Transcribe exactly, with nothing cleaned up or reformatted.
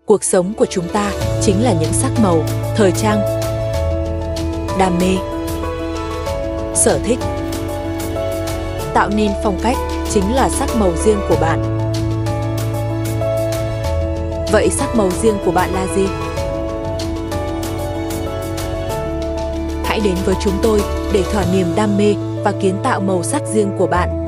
cuộc sống của chúng ta chính là những sắc màu, thời trang, đam mê, sở thích. Tạo nên phong cách chính là sắc màu riêng của bạn. Vậy sắc màu riêng của bạn là gì? Hãy đến với chúng tôi để thỏa niềm đam mê và kiến tạo màu sắc riêng của bạn.